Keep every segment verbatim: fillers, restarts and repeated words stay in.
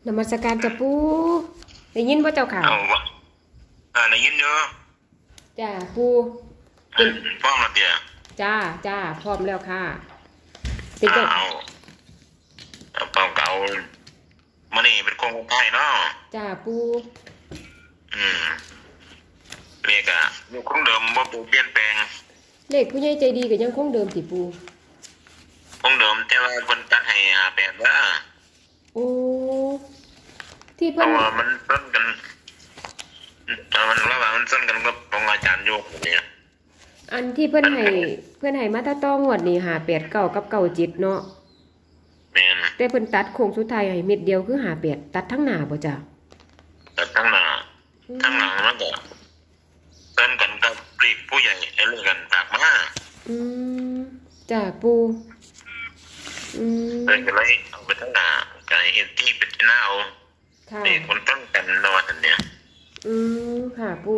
นมัสการจ้ะปูได้ยินบ่เจ้าค่ะเอาวะอ่าได้ยินอยู่จ้าปูเป็เป็นนฟ้องมาเตียจ้าจ้าพร้อมแล้วค่ะเป็นเอาจ้าเอาเป่าเก่ามานี่เป็นโครงไทยเนาะจ้าปูอืมเรียกอะอยู่คงเดิมบ่ปูเปลี่ยนแปลงเลขผู้ใหญ่ใจดีก็ยังคงเดิมสิปูคงเดิมแต่ว่าเพิ่นตัดให้หาแปดเด้อโอ้ที่เพเพิ่นราะว่ามันซ้นกันเออมันระหว่างมันซ้นกันกับของอาจารย์โยกเนี่ยอันที่เพิ่นให้เพิ่นให้มาถ้าต้องงวดนี่ห้าแปดเก้ากับเก้าเจ็ดเนาะแม่นแต่เพิ่นตัดโค้งสุดท้ายให้เม็ดเดียวคือห้าแปดตัดทั้งหน้าบ่จ้ะแต่ทั้งหน้าทั้งหลังมันก็ซ้นกันกับปลีกผู้ใหญ่ไอ้เรื่องกันฝากมาอืมจ้าปูอืมเพิ่นก็เลยเอาไปทั้งหน้าก็ให้เฮ็ดที่เป็นหน้าเอาค่ะนี่คนต้นกันเนาะว่าซั่นเนี่ยอืมค่ะปู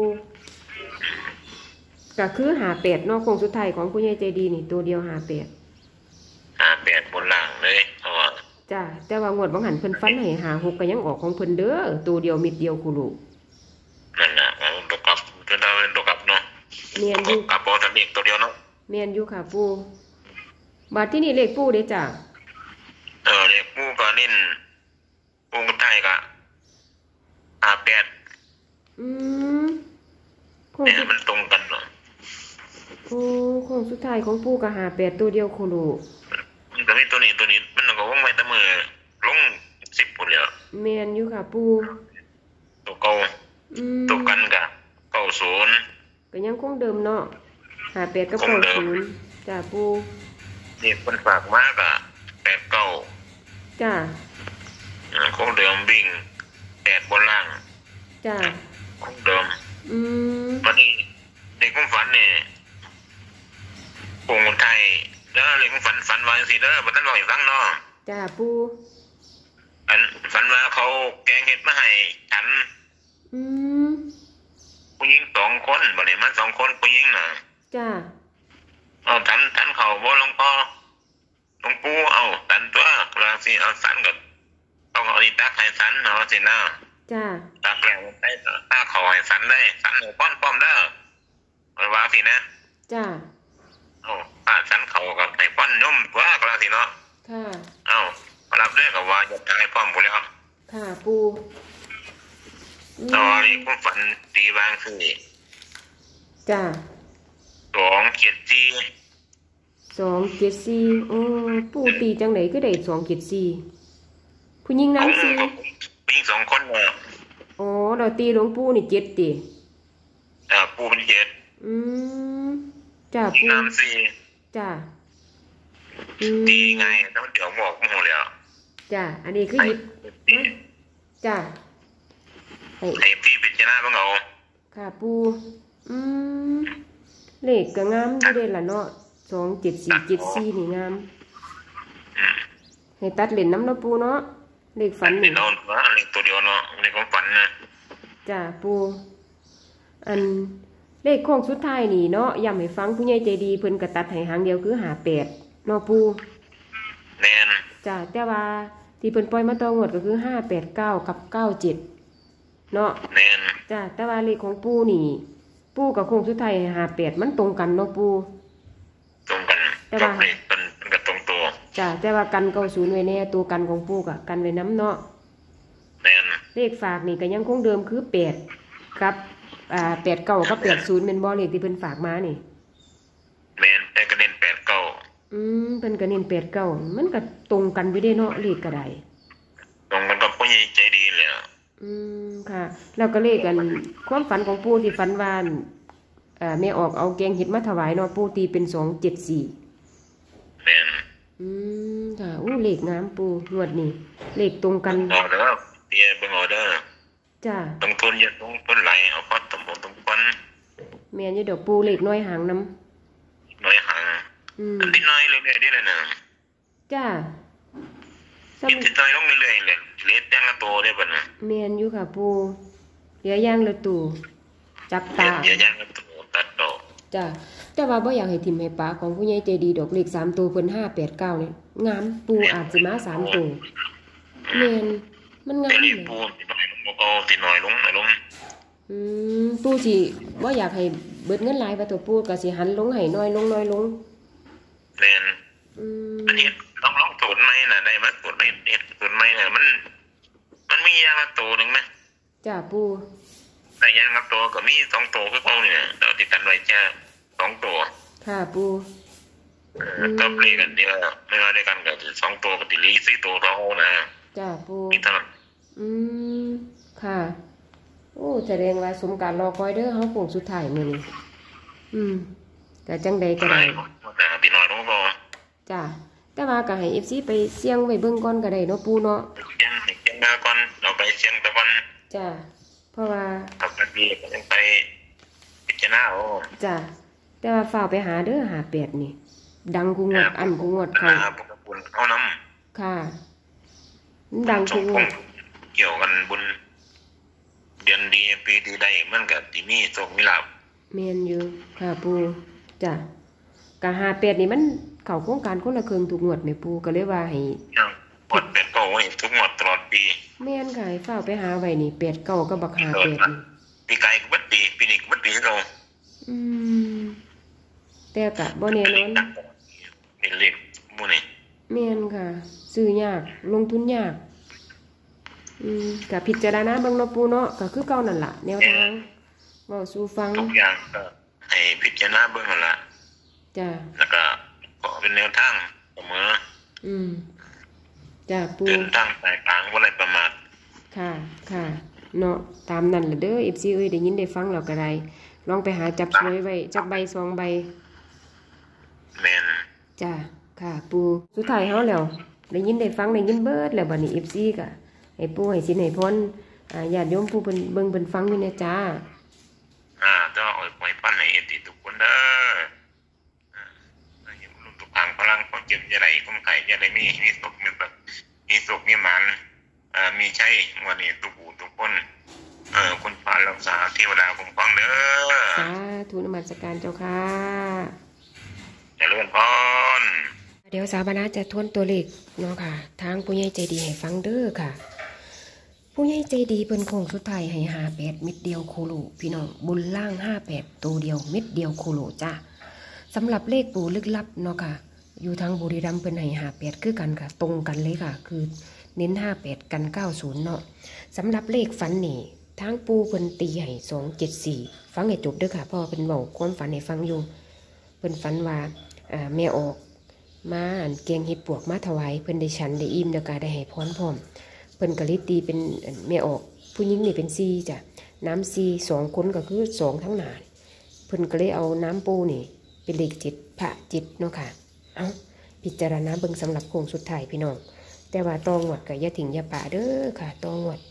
ก็คือห้าแปดเนาะโค้งสุดท้ายของผู้ใหญ่ใจดีนี่ตัวเดียวห้าแปดหาแปดบนล่างเลยเพราะว่าจ้าแต่ว่างวดบางหันเพิ่นฟันให้หาหกก็ยังออกของเพิ่นเด้อตัวเดียวมิดเดียวคูลูนั่นน่ะมันตกกับก็ได้เป็นตกกับเนาะเมียนอยู่กับบ่ทันอีกตัวเดียวเนาะเมียนอยู่ค่ะปู่บาดที่นี่เลขปู่เด้จ้าเออเลขปู่ก็เน้นปู่ก็ได้ก็ห้าแปดอืมโค้งเนี่ยมันตรงกันเนาะโอ้โค้งสุดท้ายของปู่ก็ห้าแปดตัวเดียวคูลูมันก็มีตัวนี้ตัวนี้มันก็วงไว้แต่มือลงสิบพุ่นแล้วเมียนอยู่ค่ะปู่ตัวเก่าอืมตัวกันก็เก้าสิบก็ยังคงเดิมเนาะห้าแปดกับเก้าสิบจ้าปู่นี่เพิ่นฝากมาก็แปดเก้าจ้าอ่าคงเดิมวิ่งแปดบนล่างจ้าคงเดิมอืมวันนี้เด็กของฝันเนี่ยโป่งคนไทยแล้วเด็กของฝันฝันว่าจังซี่เด้อบ่ทันเว้าให้ฟังเนาะจ้าปู่อันฝันว่าเขาแกงเห็ดมาให้ฉันอืมผู้หญิงสองคนบ่ได้มาสองคนผู้หญิงน่ะจ้าเอาฉันฉันเขาบ่หลวงพ่อหลวงปู่เอาฉันตัวกลางสิเอาสันก็ต้องเอาอีตักให้สันเนาะสินะจ้าตักแล้วได้ถ้าเขาให้สันได้สันหนูป้อนป้อมเด้อไว้ว่าสินะจ้าเอาถ้าสันเขาก็ให้ป้อนย่อมกว่ากลางสิเนาะค่ะเอารับเรื่องกับว่าจะให้ป้อมพุ่นแล้วค่ะปู่ตอนนี้ผมฝันตีบางสิจ้าสองเจ็ดสี่สองเจ็ดสี่โอ้ปู่ตีจังไหนก็ได้สองเจ็ดสี่ผู้หญิงน้ำสี่ผู้หญิงสองคนเนี่ยอ๋อเราตีหลวงปู่นี่เจ็ดตีอ่าปู่เป็นเจ็ดอืมจ้าปู่น้ำสี่จ้าตีไงต้องเดี๋ยวบอกโมโหแล้วจ้าอันนี้คือยิบจ้าให้พี่เป็นชนะบ้างเอาค่ะปู่อืมเลขก็งามอยู่เด้ล่ะเนาะสองเจ็ดสี่เจ็ดสี่นี่งามให้ตัดเหรียญน้ำเนาะปู่เนาะเลขฝันนี่เนาะเลขตัวเดียวเนาะเลขของฝันนะจ้าปู่อันเลขโค้งสุดท้ายนี่เนาะย้ำให้ฟังผู้ใหญ่ใจดีเพิ่นก็ตัดให้หางเดียวคือห้าแปดเนาะปู่แม่นจ้าแต่ว่าที่เพิ่นปล่อยมาต่องวดก็คือห้าแปดเก้ากับเก้าเจ็ดเนาะแม่นจ้าแต่ว่าเลขของปู่นี่ปู่กับโค้งสุดท้ายห้าแปดมันตรงกันเนาะปู่ตรงกันแต่ว่าเลขมันก็ตรงตัวจ้าแต่ว่ากันเก้าศูนย์ไว้แน่ตัวกันของปู่ก็กันไว้น้ำเนาะแม่นเลขฝากนี่ก็ยังคงเดิมคือแปดกับอ่าแปดเก้ากับแปดศูนย์เป็นบ่เลขที่เพิ่นฝากมานี่แม่นแต่ก็เน้นแปดเก้าอืมเพิ่นก็เน้นแปดเก้ามันก็ตรงกันอยู่เด้เนาะเลขก็ได้ตรงกันกับผู้ใหญ่ใจดีเลยอืมค่ะแล้วก็เลขกันความฝันของปู่ที่ฝันว่าอ่าแม่ออกเอาแกงเห็ดมาถวายเนาะปู่ตีเป็นสองเจ็ดสี่แม่นอืมค่ะอู้เลขงามปู่งวดนี้เลขตรงกันออเด้อเตี้ยเบิ่งออเด้อจ้าต้องทุนอย่าต้องทุนไหลเอาพอตำบลตำบลแม่นอยู่ดอกปู่เลขน้อยหางน้ำน้อยหางอืมอันที่น้อยเรื่อยๆนี่แหละนะจ้าอินที่น้อยลงเรื่อยๆเลยเล็ดย่างละโตได้บ่นะแม่นอยู่ค่ะปู่เหลือย่างละตู่จับตาเหลือย่างละตู่ตัดดอกจ้าแต่ว่าบ่อยากให้ทิ่มให้ปาของผู้ใหญ่ใจดีดอกเลขสามตัวเพิ่นห้าแปดเก้านี่งามปู่อาจสิมาสามตัวแม่นมันงาแต่มเรียเลยปูติน้อยลงบ่เอาติน้อยลงน้อยลงอืมปูสิบ่อยากให้เบิดเงินหลายว่าตัวปูก็สิหันลงให้น้อยลงน้อยลงแม่นอืมอันนี้ต้องลองสูตรใหม่น่ะได้มาสูตรใหม่เฮ็ดสูตรใหม่น่ะมัน มันมีอย่างละตัวหนึงนะจ้าปูแต่อย่างละตัวก็มีสองตัวคือเก่านี่น่ะเราติดกันไว้แค่สองตัวค่ะปูเออก็เปลี่ยนกันเดียวไม่ว่าด้วยกันก็สองตัวก็ติลีสี่ตัวเรานะจ้าปูนี่เท่านั้นอืมค่ะโอ้แสดงว่าสมการรอคอยเด้อเฮาโค้งสุดท้ายมื้อนี้อืมก็จังใดก็ไม่ได้แต่ติน้อยลงก็จ้าแต่ว่าก็ให้ เอฟ ซี ไปเสี่ยงไว้เบิ่งก่อนก็ได้เนาะปูเนาะเชียงเชียงมาก่อนเราไปเชียงตะวันจ้าเพราะว่าขับไปพี่ก็ยังไปพิจารณาโอ้จ้าแต่ว่าฝ้าวไปหาเด้อหาแปดนี่ ดังกูงวดอันกูงวดเขาบุญบุญเอาน้ำค่ะมันดังสกูมงพวงดษ์เกี่ยวกันบุญเดือนดีปีดีได้มันกับที่มีโชคมีลาภแม่นอยู่ค่ะปูจ้ะกะหาแปดนี่มันเข้าโครงการคนละครึ่งทุกงวดแม่ปูก็เลยว่าให้ยังปวดเป็ดก็ไว้ทุกงวดตลอดปีแม่นค่ะให้ฝ้าวไปหาไว้นี่แปดเก้าก็บักหาแปดนี่ปีไก่ก็บัดดีปีนี้ก็บัดดีให้เราอืมแต่กะบ่แน่นอนเป็นเล็กมูนี่แม่นค่ะ ซื้อยากลงทุนยาก อืมกะพิจารณาเบิ่งเนาะปูเนาะก็คือเก่านั่นล่ะแนวทางเว้าสู่ฟังทุกอย่างก็ให้พิจารณาเบื้องหลังจ้ะแล้วก็ขอเป็นแนวทางเสมออืมจ้ะปูเดินทางสายกลางว่าอะไรประมาทค่ะค่ะเนาะตามนั่นล่ะเด้อ เอฟ ซี เอ้ยได้ยินได้ฟังแล้วก็ได้ลองไปหาจับสวยไว้จักใบสองใบแมนจ้ะค่ะ ปูสุดท้ายเฮาแล้วได้ยินได้ฟังได้ยินเบิดแล้วบัดนี้ เอฟ ซี ก็ให้ปูให้สินให้พรอ่าญาติโยมผู้เพิ่นเบิ่งเพิ่นฟังอยู่เนี่ยจ้าอ่าก็อ่อยปล่อยปั้นให้เอติทุกคนเด้ออ่าอย่าลุ่มทุกทางพลังความเจ็บอย่าไหลความไข่อย่าไหลมีมีสุขมีแบบมีสุขมีหมันอ่ามีใช่วันนี้ทุกผู้ทุกคนเออคุณพารักษาเทวดาคุ้มครองเด้อสาธุนมัสการเจ้าค่ะเจริญพรเดี๋ยวสาบานาจะทวนตัวเลขเนาะค่ะ ทางผู้ใหญ่ใจดีให้ฟังเด้อค่ะ ผู้ใหญ่ใจดีเพิ่นโคงสุดท้ายให้ห้าแปดเม็ดเดียวโคโลพี่น้องบนล่างห้าแปดตัวเดียวเม็ดเดียวโคโลจ้าสำหรับเลขปู่ลึกลับเนาะค่ะ อยู่ทางบุรีรัมย์เพิ่นให้ห้าแปดคือกันค่ะ ตรงกันเลยค่ะ คือเน้นห้าแปดกันเก้าศูนย์เนาะสำหรับเลขฝันนี่ทางปูเพิ่นตีให้สองเจ็ดสี่ฟังให้จบเด้อค่ะเพราะว่าเพิ่นเว้าความฝันให้ฟังอยู่เพิ่นฝันว่าอ่าแม่ออกมาอันเกียงเห็ดปวกมาถวายเพิ่นได้ฉันได้อิ่มแล้วก็ได้ให้พรพร้อมเพิ่นก็เลยตีเป็นแม่ออกผู้หญิงนี่เป็นซีจ้ะน้ำซีสองคนก็คือสองทั้งหนาเพิ่นก็เลยเอาน้ำปูนี่เป็นเลขจิตพระจิตเนาะค่ะเอาพิจารณาเบิ่งสำหรับโค้งสุดท้ายพี่น้องแต่ว่าตองวดก็อย่าถิ่งอย่าป่าเด้อค่ะตองวด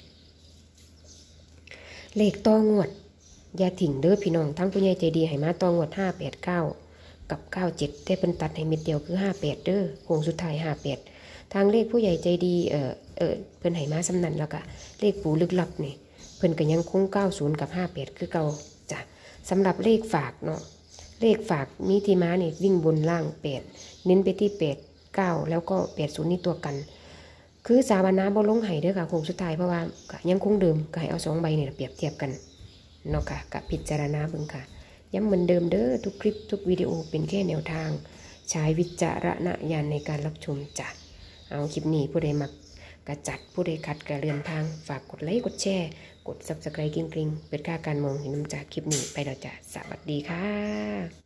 เลขตองวดอย่าถิ่งเด้อพี่น้องทั้งผู้ใหญ่ใจดีให้มาตองวดห้าแปดเก้ากับเก้าเจ็ดแต่เป็นตัดให้เม็ดเดียวคือห้าแปดเด้อโค้งสุดท้ายห้าแปดทางเลขผู้ใหญ่ใจดีเออเออเพิ่นให้มาสำนันแล้วก็เลขปู่ลึกลับนี่เพิ่นก็ยังคงเก้าศูนย์กับห้าแปดคือเก่าจ้ะสำหรับเลขฝากเนาะเลขฝากมีที่มานี่วิ่งบนล่างแปดเน้นไปที่แปดเก้าแล้วก็แปดศูนย์นี่ตัวกันคือสาบานาบ่ลงไห้เด้อค่ะโค้งสุดท้ายเพราะว่าก็ยังคงเดิมก็ให้เอาสองใบนี่เปรียบเทียบกันเนาะค่ะกับพิจารณาเบิ่งค่ะย้ำเหมือนเดิมเด้อทุกคลิปทุกวิดีโอเป็นแค่แนวทางใช้วิจารณญาณในการรับชมจ้ะเอาคลิปนี้ผู้ใดมักกระจัดผู้ใดขัดกระเรือนทางฝากกดไลค์กดแชร์กด ซับสไครบ์ กริ๊งๆเปิดค่าการมองเห็นน้ำจากคลิปนี้ไปแล้วจ้ะสวัสดีค่ะ